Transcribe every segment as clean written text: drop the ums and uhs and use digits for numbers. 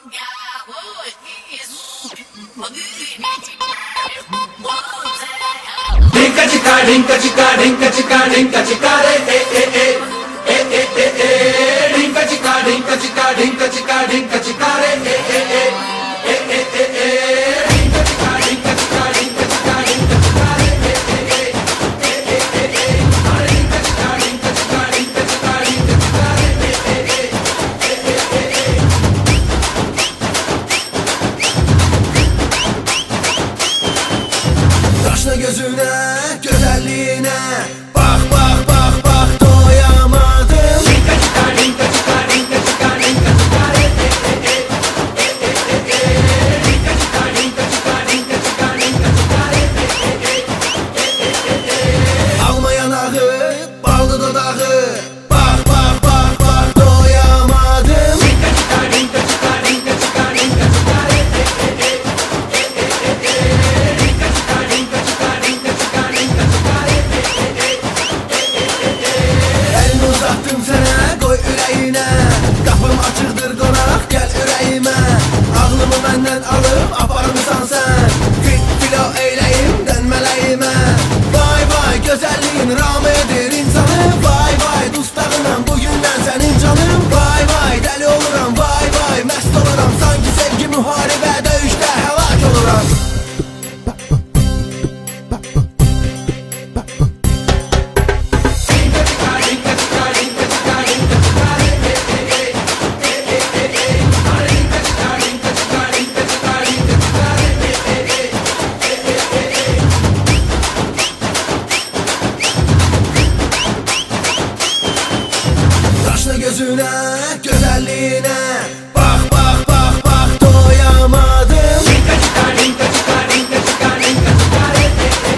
Dinka chika, dinka chika, dinka chika, dinka chika, re, dinka chika, dinka chika, dinka chika, dinka chika, re, dinka chika, dinka chika, dinka chika, dinka chika, re, dinka chika, dinka chika, dinka chika, dinka chika, re. Taşla gözüne, güzelliğine, bak bak bak bak doyamadım. Dinka chika, dinka chika, dinka chika, dinka chika, re, dinka chika, dinka chika, dinka chika, dinka chika, re. Alma yanağı, baldı dudağı, bak bak bak bak doyamadım. Dinka chika, dinka chika, dinka chika, dinka chika, re, dinka chika, dinka chika, dinka chika, dinka chika, re. Elini uzattım sana, koy yüreğine, kapım açıktır konak, gel yüreğime. Ağlımı benden alıp aparmısan sen, fit filo eyleyim dönmeleyime. Vay vay güzelliğin rağm edir insanı, vay vay dustağınam bugünden senin canım. Vay vay deli oluram, vay vay mest oluram, sanki sevgi muharebe dövüşte helak oluram. Dinka chika, dinka chika, dinka chika, dinka chika, re, dinka chika, dinka chika, dinka chika, dinka chika, re. Taşla gözüne, güzelliğine, bak bak bak bak doyamadım. Dinka chika, dinka chika, dinka chika, dinka chika, re,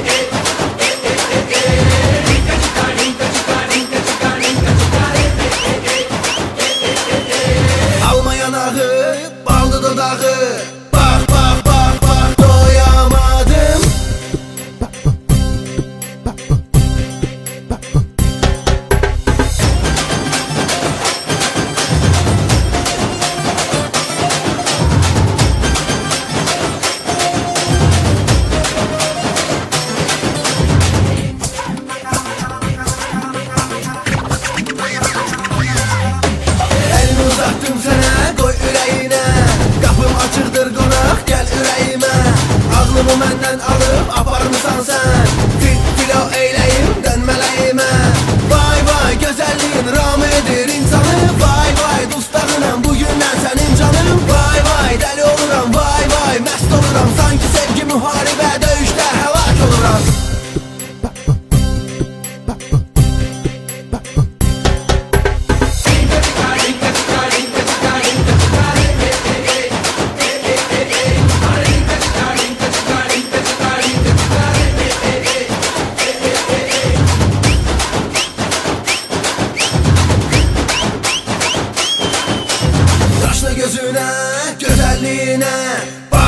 dinka chika, dinka chika, dinka chika, dinka chika, re. Alma yanağı, baldı dudağı, bak bak bak bak doyamadım. Elini uzattım sana, koy yüreğine, kapım açıktır konak, gel yüreğime. Ağlımı benden alıp aparmısan sen, fit filo eyleyim dönmeleyime. Vay vay güzelliğin rağm edir insanı, vay vay dustağınam bugünden senin canım. Vay vay deli oluram, vay vay mest oluram, sanki sevgi muharebe dövüşte helak oluram. Dinka chika, dinka chika, dinka chika, dinka chika, re, dinka chika, dinka chika, dinka chika, dinka chika, re. Taşla gözüne, güzelliğine, bak